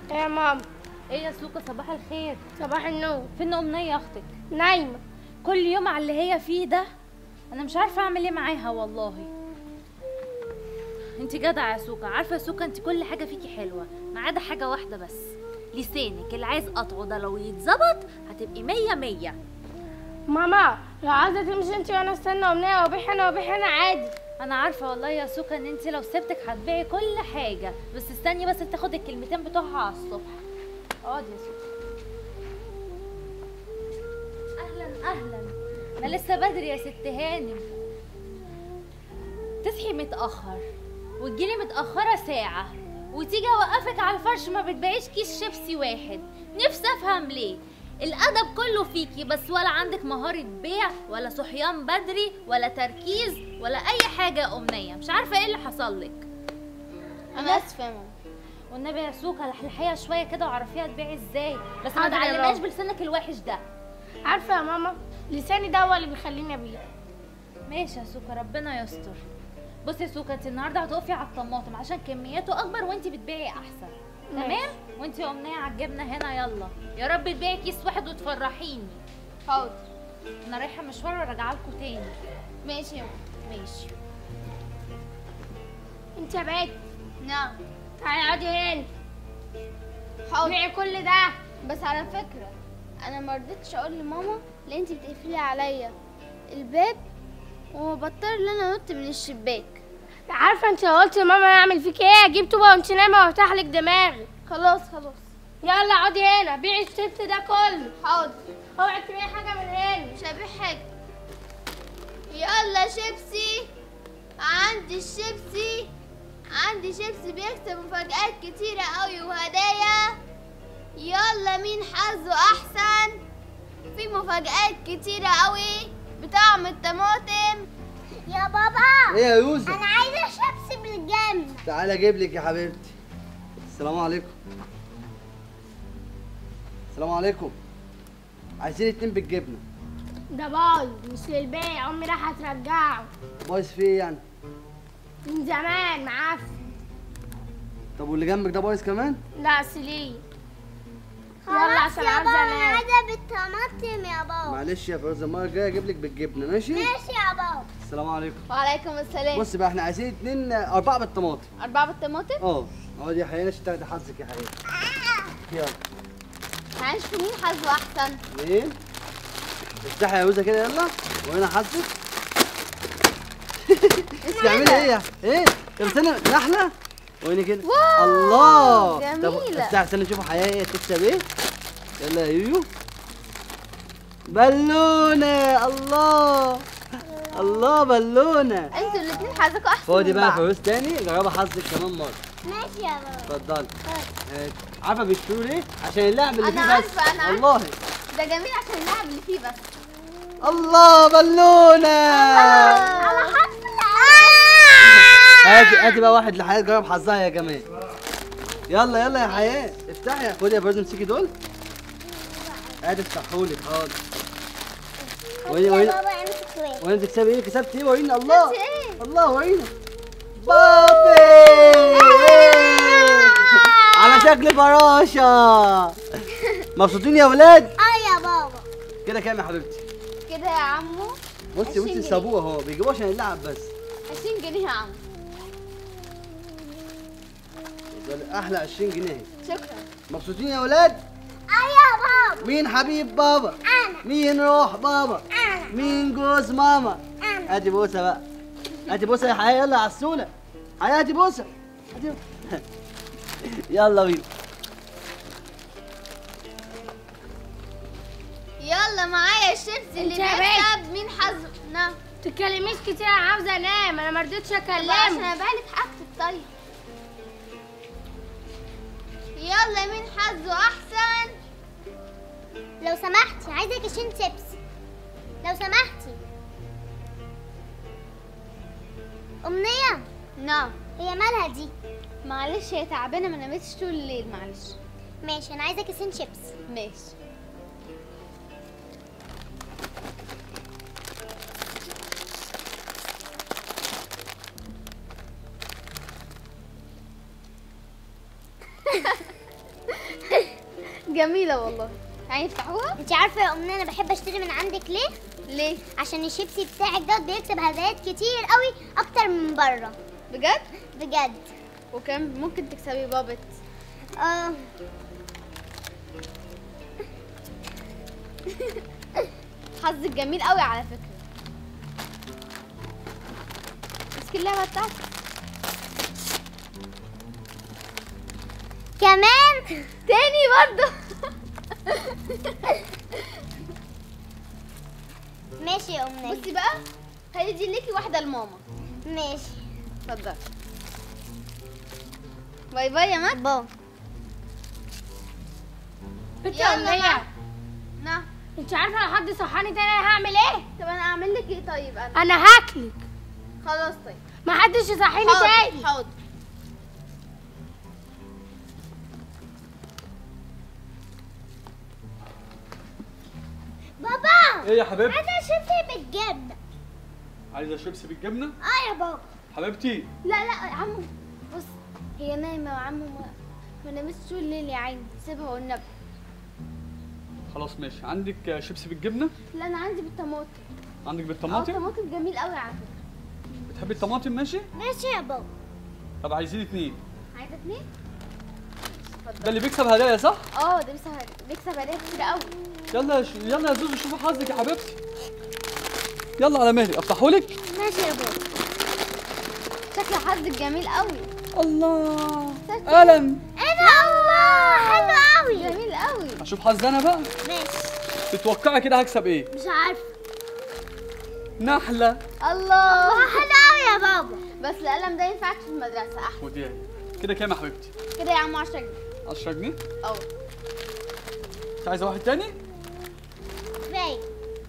ايه يا ماما؟ ايه يا سوكا، صباح الخير. صباح النور. فين امنيه اختك؟ نايمه. كل يوم على اللي هي فيه ده، انا مش عارفه اعمل ايه معاها والله. انت جدعه يا سوكا. عارفه يا سوكا، انت كل حاجه فيكي حلوه ما عدا حاجه واحده بس، لسانك اللي عايز قطعه ده لو يتظبط هتبقي 100 100. ماما لو عايزه تمشي انت وانا استنى امنيه وابيح انا وابيح انا عادي. انا عارفه والله يا سوكا ان انت لو سبتك هتبيعي كل حاجه، بس استني بس تاخد الكلمتين بتوعها على الصبح. اقعدي يا سوكا. اهلا اهلا. انا لسه بدري يا ست هانم. تصحي متاخر وتجيلي متاخره ساعه وتيجي اوقفك على الفرش ما بتبيعيش كيس شيبسي واحد. نفسي افهم ليه. الادب كله فيكي، بس ولا عندك مهاره بيع ولا صحيان بدري ولا تركيز ولا اي حاجه يا امنيه. مش عارفه ايه اللي حصل لك. انا اسفه يا ماما. والنبي يا سوكا لحلحيها شويه كده وعرفيها تبيعي ازاي، بس ما حاضر يا تعلمهاش رب. بلسانك الوحش ده. عارفه يا ماما، لساني ده هو اللي بيخليني ابيع. ماشي يا سوكا، ربنا يستر. بصي يا سوكا، انت النهارده هتقفي على الطماطم عشان كمياته اكبر وانت بتبيعي احسن. تمام؟ وانت يا امنيه على الجبنه هنا. يلا يا رب تبيعي كيس واحد وتفرحيني. حاضر. انا رايحه مشوار وراجعه لكم تاني. ماشي يا ماما. ماشي. انت يا بنت نعم. تعالي اقعدي هنا. حاضر. بيعي كل ده. بس على فكره انا ما رضيتش اقول لماما لان انت بتقفلي عليا الباب وبضطر ان انا انط من الشباك. عارفه انت لو قلت لماما اعمل فيك ايه اجيب طوبه وانت نايمه وافتح لك دماغي. خلاص. يلا اقعدي هنا بيعي الشيبس ده كله. حاضر. اوعي تبيعي حاجه من هنا. مش هبيع حاجه. يلا شيبسي. عندي شيبسي بيكسب مفاجآت كتيرة قوي وهدايا. يلا مين حظه احسن؟ في مفاجآت كتيرة قوي بطعم الطماطم. يا بابا ايه يا يوسف؟ انا عايزه شيبسي بالجبنه. تعالى اجيب لك يا حبيبتي. السلام عليكم. السلام عليكم. عايزين 2 بالجبنه. ده بايظ مش للبيع، امي راح ترجعه بايظ فيه ايه يعني؟ من زمان معفن. طب واللي جنبك ده بايظ كمان؟ لا سليم. يلا خلاص عشان يا عاوزه بابا انا انام. عايزه بالطماطم يا بابا. معلش يا فوزه، المره الجايه اجيب لك بالجبنه. ماشي؟ ماشي يا بابا. السلام عليكم. وعليكم السلام. بص بقى، احنا عايزين 4 بالطماطم. 4 بالطماطم. اقعدي يا حبيبي عشان تاخدي حظك يا حبيبي. يلا. هنشوف مين حظه احسن. مين؟ افتحي يا يوزه كده يلا، وهنا حظك. بتعملي ايه؟ ايه؟ طب استنى، نحله؟ وهنا كده. واو، الله. طب جميلة. افتحي استنى نشوفوا حقيقية تكسب ايه؟ يلا يا يويو. بالونة. الله بالونة. انتوا الاتنين حظكوا احسن خدي من بقى بعض. فلوس تاني، جربي حظك كمان مرة. ماشي يا بابا. اتفضلي. عارفة بيشتروا ليه؟ عشان اللعب اللي أنا فيه بس. عارفة، أنا عارفة. والله. ده جميل عشان اللعب اللي فيه بس. الله بالونة. على حظ هاتي بقى واحد لحياة جرب حظها يا جماعة. يلا يا حياة، افتحي. خدي يا فوزة، امسكي دول. ادي افتحهولك. حاضر. يا بابا امسك شويه. وانت تكسبي ايه؟ كسبت ايه؟ ورينا. الله. كسبت إيه؟ الله ورينا. بابي. على شكل فراشة. مبسوطين يا ولاد؟ يا بابا. كده كام يا حبيبتي؟ كده يا عمو بصي 20 بصي جنيه. سابوه اهو، بيجيبوه عشان اللعب بس. 20 جنيه يا عمو. دول احلى 20 جنيه. شكرا. مبسوطين يا ولاد؟ يا بابا. مين حبيب بابا؟ انا. مين روح بابا؟ انا. مين جوز ماما؟ انا. ادي بوسه بقى. ادي بوسه يا حياه. يلا عسوله. حياه ادي بوسه. ادي. يلا بينا. يلا معايا الشيبسي اللي انت يا بيكسب مين حظه. نعم. تتكلميش كتير، انا عاوزه انام. انا مرضتش عشان اكلمك. ابالك حاجتك. طيب يلا مين حظه احسن. لو سمحتي عايزه كيسين شيبسي لو سمحتي. امنيه نعم. هي مالها دي؟ معلش هي تعبانه ما نامتش طول الليل. معلش. ماشي انا عايزه كيسين شيبسي. ماشي. جميله والله. يعني نفتحوها؟ انت عارفه يا امنيه انا بحب اشتري من عندك ليه؟ عشان الشيبسي بتاعك ده بيكسب هدايات كتير قوي اكتر من بره. بجد؟ بجد. وكم ممكن تكسبي بابت؟ حظك جميل قوي على فكره. مسكي اللعبه بتاعتك كمان تاني برضه. ماشي يا امنيه. بصي بقى، خلي دي ليكي واحده لماما. ماشي. اتفضلي. باي باي يا مات. باي. بنت يا امنيه، نعم. انت عارفه لو حد صحاني تاني انا هعمل ايه؟ طب انا اعمل لك ايه طيب؟ انا انا هاكلك. خلاص طيب. ما حدش يصحيني تاني. حاضر. بابا ايه يا حبيبتي؟ عايزه شيبسي بالجبنه. عايزه شيبسي بالجبنه؟ اه يا بابا. حبيبتي لا يا عمو، بص هي نايمه وعمو ما نامتش طول الليل يا عيني، سيبها والنبي. خلاص ماشي. عندك شيبسي بالجبنه؟ لا انا عندي بالطماطم. عندك بالطماطم؟ الطماطم جميل قوي على فكره. بتحبي الطماطم؟ ماشي. ماشي يا بابا. طب عايزين 2. عايزه 2؟ ده اللي بيكسب هدايا صح؟ ده بيكسب هدايا كتير قوي. يلا يا زوزو شوفي حظك يا حبيبتي. يلا على مهلي افتحهولك. ماشي يا بابا. شكل حظك جميل قوي. الله قلم. ايه ده؟ الله حلو قوي. جميل قوي. اشوف حظي انا بقى. ماشي. تتوقعي كده هكسب ايه؟ مش عارفه. نحله. الله حلو قوي يا بابا. بس القلم ده ينفعك في المدرسه احسن. ودي كده كام يا حبيبتي؟ كده يا عم 10 جنيه. 10 جنيه؟ اه. انت عايزه واحد تاني؟ باي.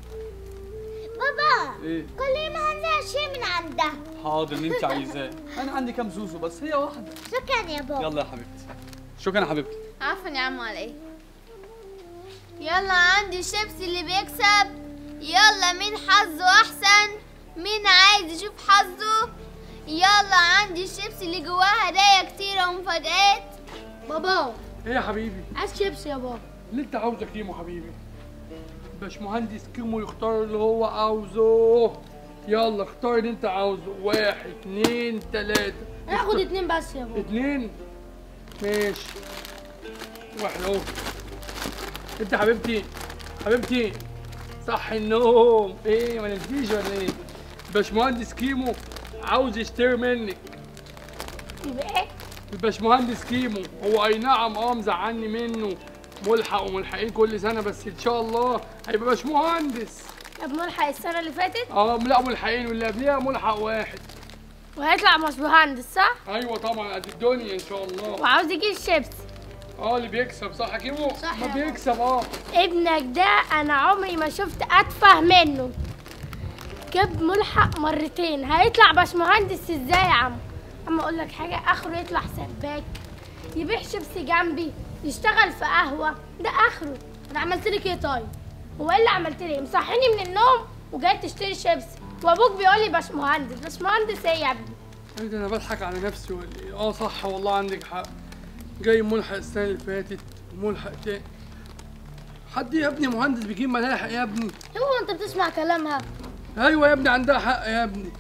بابا ايه؟ كل يوم هنزل شيء من عندها. حاضر اللي انت عايزاه. انا عندي كام زوزو بس هي واحده. شكرا يا بابا. يلا يا حبيبتي. شكرا يا حبيبتي. عفوا يا عم على ايه؟ يلا عندي الشيبسي اللي بيكسب. يلا مين حظه احسن؟ مين عايز يشوف حظه؟ يلا عندي الشيبسي اللي جواه هدايا كتيره ومفاجآت. بابا ايه يا حبيبي؟ عايز شيبسي يا بابا. اللي انت عاوزه كيمو حبيبي. باشمهندس كيمو يختار اللي هو عاوزه. يلا اختار اللي انت عاوزه. 1 2 3. هاخد 2 بس يا بابا. 2 ماشي. 1 اهو. انت حبيبتي صح النوم. ايه ما نمتيش ولا ايه؟ باشمهندس كيمو عاوز يشتري منك. يبقى ايه؟ الباشمهندس كيمو هو اي نعم مزعلني منه ملحق وملحقين كل سنه، بس ان شاء الله هيبقى باشمهندس. طب ملحق السنه اللي فاتت لا ملحقين، واللي قبليها ملحق واحد. وهيطلع باشمهندس صح؟ ايوه طبعا قد الدنيا ان شاء الله. وعاوز يجيب الشيبسي. اللي بيكسب صح يا كيمو؟ صح ما يا بيكسب ابنك ده انا عمري ما شفت اتفه منه. جاب ملحق مرتين، هيطلع باشمهندس ازاي يا عم؟ اما اقول لك حاجه، اخره يطلع سباك، يبيع شيبسي جنبي، يشتغل في قهوه، ده اخره. انا عملت لك ايه طيب؟ هو ايه اللي عملت لي؟ مصحيني من النوم وجاي تشتري شيبسي، وابوك بيقول لي باشمهندس ايه يا ابني؟ ايه ده انا بضحك على نفسي ولا ايه؟ صح والله عندك حق. جاي ملحق السنه اللي فاتت ملحق تاني. حد يا ابني مهندس بيجيب ملاحق يا ابني؟ هو انت بتسمع كلامها؟ ايوه يا ابني عندها حق يا ابني.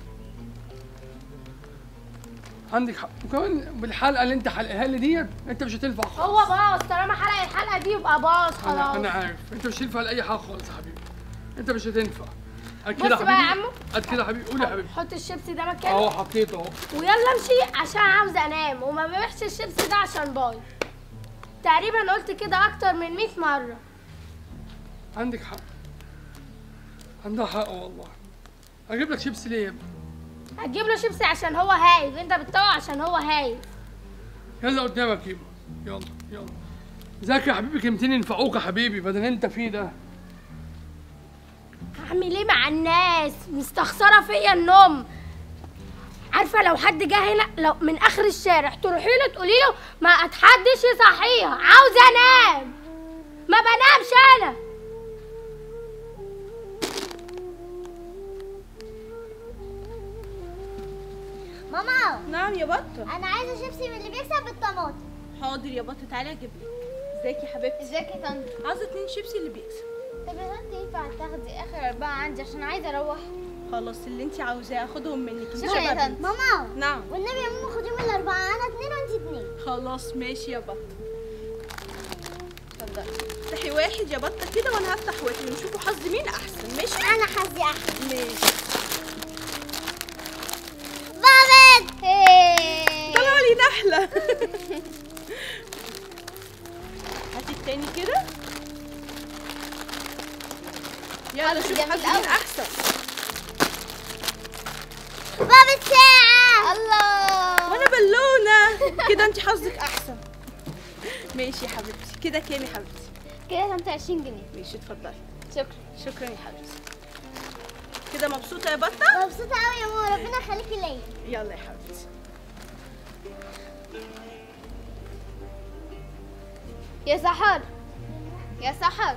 عندك حق. وكمان بالحلقه اللي انت حلقها لي ديت انت مش هتنفع خالص. هو باظ، طالما حلق الحلقه دي يبقى باظ خلاص. انا عارف انت مش هتنفع لاي حاجه خالص يا حبيبي. انت مش هتنفع. قد بص كده بقى يا حبيبي. عمو. قد كده حبيبي. قول يا حبيبي. حط الشيبسي ده مكانه. حطيته اهو. ويلا امشي عشان عاوزه انام، وما ببيعش الشيبسي ده عشان بايظ. تقريبا قلت كده اكتر من 100 مره. عندك حق. عندها حق والله. اجيب لك شيبسي ليه يا ابني؟ هتجيب له شيبسي عشان هو هايف، انت بتطوع عشان هو هايف. يلا قدامك يبا. يلا ذاكر يا حبيبي كلمتين ينفعوك يا حبيبي بدل انت فيه ده. هعمل ايه مع الناس؟ مستخسره فيا النوم. عارفه لو حد جه هنا لو من اخر الشارع تروحي له تقولي له ما اتحدش يصحيها، عاوزه انام. ما بنامش انا. ماما نعم يا بطة. انا عايزه شيبسي من اللي بيكسب بالطماطم. حاضر يا بطة، تعالي اجيب لك. ازيك يا حبيبتي؟ ازيك يا طنط؟ عاوزه 2 شيبسي اللي بيكسب. طب يا طنط ينفع تاخدي اخر 4 عندي عشان عايزه اروح؟ خلاص اللي انت عاوزاه اخدهم منك. شكرا يا طنط. ماما نعم. والنبي يا ماما خدي من الاربعه، انا 2 وانت 2. خلاص ماشي يا بطه. اتفضلي. افتحي واحد يا بطه كده وانا هفتح واحد ونشوفوا حظ مين احسن. ماشي؟ انا حظي احسن. ماشي. بابت طلع لي نحله. هاتي التاني كده. يلا شوف حظ مين احسن. بابت ساعه. الله. وانا بالونه. كده انت حظك احسن. ماشي يا حبيبتي. كده كام يا حبيبتي؟ كده 25 جنيه. ماشي اتفضلي. شكرا يا حبيبتي. كده مبسوطه يا بطه؟ مبسوطه قوي يا ماما، ربنا يخليكي ليا. يلا يا حبيبتي. يا سحر يا سحر،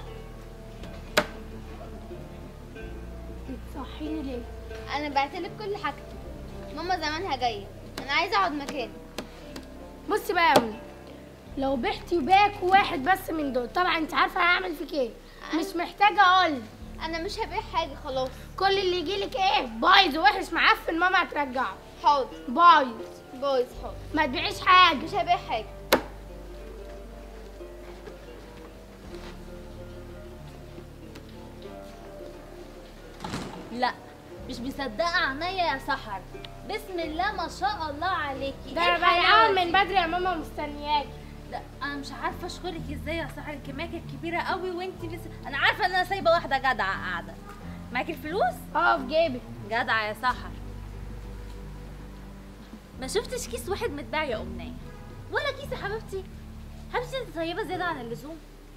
بتصحيني ليه؟ انا بعتلك كل حاجتي. ماما زمانها جايه، انا عايزه اقعد مكاني. بصي بقى يا امي، لو بعتي باك واحد بس من دول طبعا انت عارفه هعمل فيك ايه. مش محتاجه اقول. انا مش هبيع حاجه خلاص. كل اللي يجيلك ايه بايظ ووحش معفن ماما هترجعه. حاضر. بايظ حاضر. ما تبيعيش حاجه. مش هبيع حاجه. لا مش مصدقه عينيا يا سحر. بسم الله ما شاء الله عليكي. ده إيه انا الحلاوة بيعاهم دي؟ من بدري يا ماما مستنياكي. ده انا مش عارفه اشكرك ازاي يا سحر. الكميه كانت كبيره قوي وانت لسه. انا عارفه ان انا سايبه واحده جدعه قاعده. معاكي الفلوس؟ اه في جيبي. جدعه يا سحر. ما شفتش كيس واحد متباع يا امنيه ولا كيس يا حبيبتي. حبيبتي انت طيبه زياده عن اللزوم.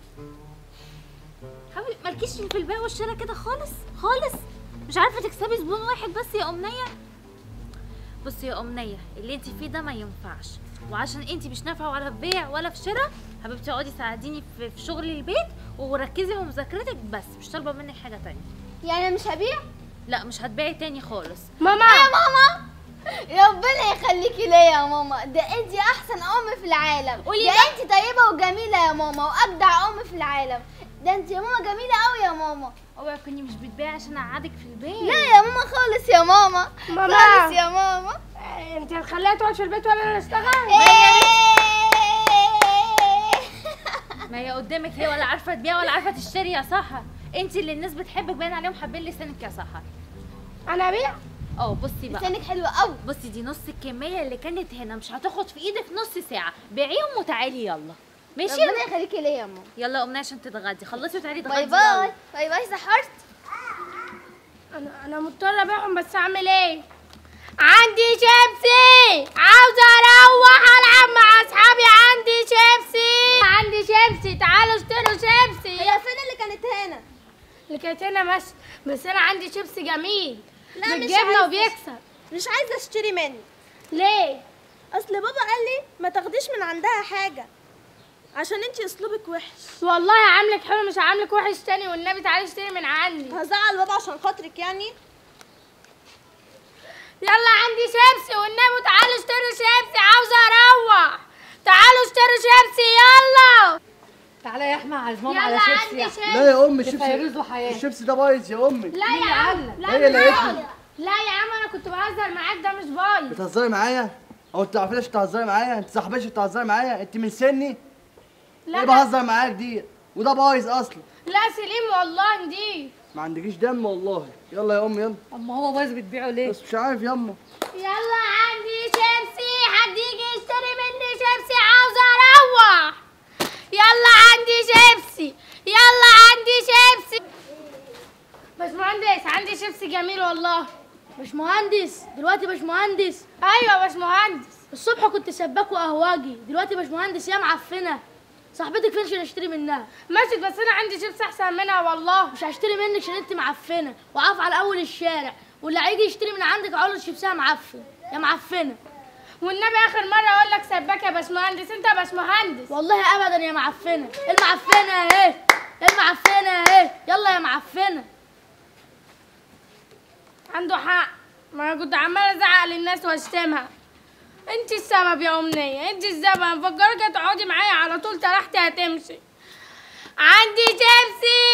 حبيبتي مالكيش في البيع والشراء كده خالص خالص. مش عارفه تكسبي زبون واحد بس يا امنيه. بصي يا امنيه اللي انت فيه ده ما ينفعش، وعشان انت مش نافعه ولا في بيع ولا في شراء. حبيبتي اقعدي ساعديني في شغل البيت وركزي في مذاكرتك بس. مش طالبه منك حاجه تانية. يعني انا مش هبيع؟ لا مش هتبيعي تاني خالص. ماما يا ماما ربنا يخليكي ليا يا ماما، ده انتي احسن ام في العالم. قولي ده ده. انتي طيبه وجميله يا ماما وابدع ام في العالم. ده انتي يا ماما جميله قوي يا ماما. اوعي تكوني مش بتبيعي عشان اقعدك في البيت. لا يا ماما خالص يا ماما. ماما. خالص يا ماما. انت هتخليها تقعد في البيت ولا انا اشتغل؟ ما هي قدامك هي ولا عارفه تبيع ولا عارفه تشتري يا سحر. انت اللي الناس بتحبك باين عليهم حابين لسانك يا سحر. انا ابيع؟ بصي بقى. لسانك حلو قوي. بصي دي نص الكميه اللي كانت هنا مش هتاخد في ايدك نص ساعه. بيعيهم وتعالي يلا. ماشي. ربنا يخليكي ليا يا ماما. يلا قومي عشان تتغدي. خلصي وتعالي باي اتغدي. باي. باي باي سحرت. انا مضطره ابيعهم بس اعمل ايه؟ عندي شيبسي عاوزه اروح العب مع اصحابي. عندي شيبسي تعالوا اشتروا شيبسي. هي فين اللي كانت هنا؟ اللي كانت هنا بس انا عندي شيبسي جميل لا، مش بالجبنه عايزة. وبيكسب. مش عايزه اشتري منك. ليه؟ اصل بابا قال لي ما تاخديش من عندها حاجه عشان انتي اسلوبك وحش. والله هعاملك حلو مش هعاملك وحش تاني. والنبي تعالي اشتري من عندي. هزعل بابا عشان خاطرك يعني. يلا عندي شيبسي والنبي تعالوا اشتروا شيبسي. عاوزه اروح. تعالوا اشتروا شيبسي يلا. تعالى يا احمد عزمهم على يلا شيبسي عندي يعني. شيبسي. لا يا امي فيروز الشيبسي وحياة. الشيبسي ده بايظ يا امي. لا يا عم لا هي اللي لا. قالت لي. لا يا عم انا كنت بهزر معاك ده مش بايظ. بتهزري معايا؟ او انت عارفه ليش بتهزري معايا؟ انت صاحبتي بتهزري معايا؟ انت من سني؟ لا ايه بهزر معاك دي؟ وده بايظ اصلا. لا سليم والله نضيف. ما عندكيش دم والله. يلا يا امي يلا. اما هو بايظ بتبيعه ليه؟ بس مش عارف ياما. يلا عندي شيبسي. حد يجي يشتري مني شيبسي. عاوزه اروح. يلا عندي شيبسي. باشمهندس عندي شيبسي جميل والله. باشمهندس دلوقتي باشمهندس. ايوه باشمهندس. الصبح كنت سباك وقهواجي، دلوقتي باشمهندس يا معفنه. صاحبتك فين عشان اشتري منها؟ ماشي بس انا عندي شيبسي احسن منها والله. مش هشتري منك عشان انت معفنه وعاف على اول الشارع، واللي هيجي يشتري من عندك اقول له شيبسها معفن يا معفنه. والنبي اخر مره اقول لك سباك يا باشمهندس. انت يا باشمهندس. والله ابدا يا معفنه. المعفنه اهي المعفنه اهي. يلا يا معفنه. عنده حق. ما انا كنت عماله ازعق للناس واشتمها. انت السبب يا امنيه، انت السبب. مفكرك هتقعدي معايا على طول، طرحتي هتمشي. عندي شيبسي